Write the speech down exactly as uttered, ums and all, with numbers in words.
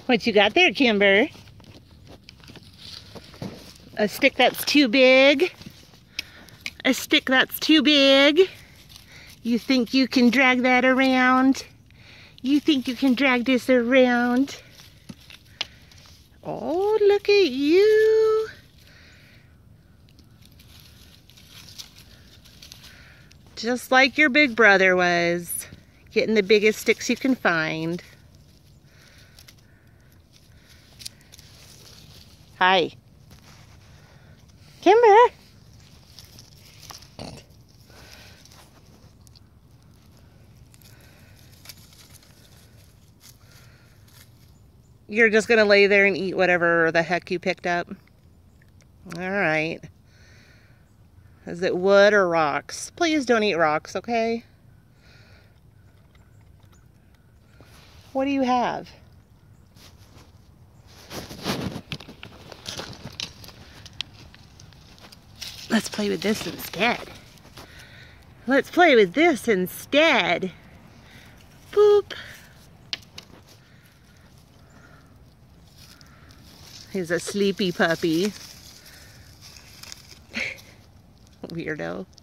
What you got there, Kimber? A stick that's too big? A stick that's too big? You think you can drag that around? You think you can drag this around? Oh, look at you. Just like your big brother was, getting the biggest sticks you can find. Hi. Kimber. You're just gonna lay there and eat whatever the heck you picked up? All right. Is it wood or rocks? Please don't eat rocks, okay? What do you have? Let's play with this instead. Let's play with this instead. Boop. He's a sleepy puppy. Weirdo.